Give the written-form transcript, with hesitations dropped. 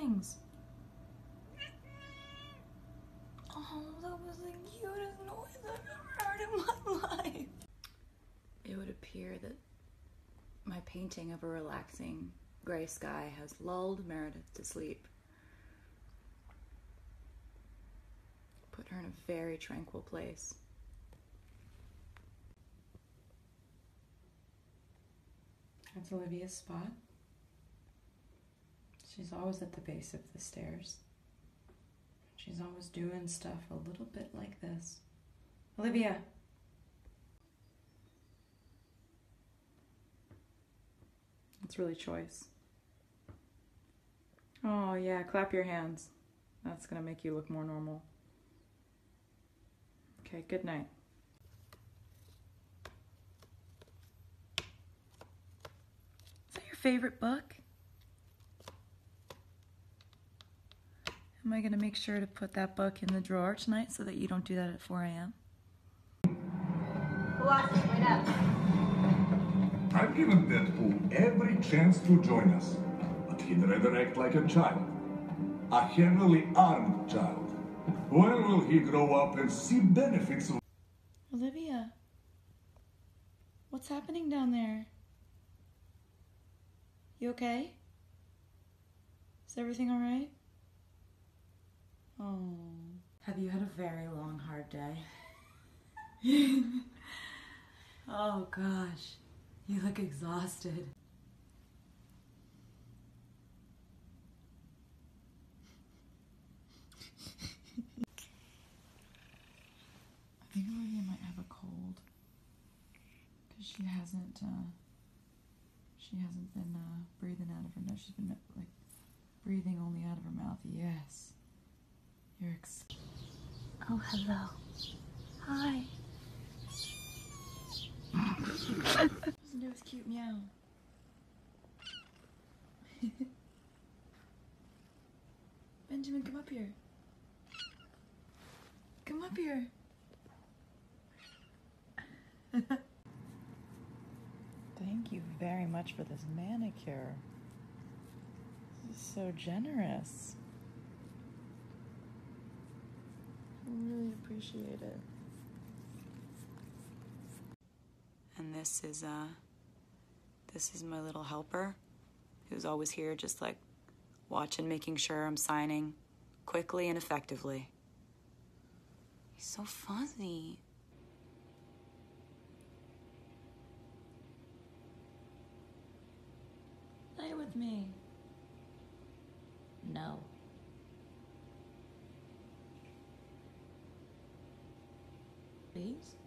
things. Oh, that was the cutest noise I've ever heard in my life. It would appear that my painting of a relaxing gray sky has lulled Meredith to sleep. Put her in a very tranquil place. That's Olivia's spot. She's always at the base of the stairs. She's always doing stuff a little bit like this. Olivia! It's really choice. Oh yeah, clap your hands. That's gonna make you look more normal. Okay, good night. Is that your favorite book? Am I gonna make sure to put that book in the drawer tonight so that you don't do that at 4 a.m.? Colossus, wait up. I've given Deadpool every chance to join us, but he'd rather act like a child. A heavily armed child. When will he grow up and see benefits of... Olivia, what's happening down there? You okay? Is everything all right? Oh. Have you had a very long, hard day? Oh gosh, you look exhausted. I think Olivia might have a cold because she hasn't been breathing out of her nose. She's been like breathing only out of her mouth. Yes. You're Oh, hello. Hi. Listen to his cute meow. Benjamin, come up here. Come up here. Thank you very much for this manicure. This is so generous. I really appreciate it. And this is my little helper, who's always here just like watching, making sure I'm signing quickly and effectively. He's so fuzzy. Play with me. No. Please?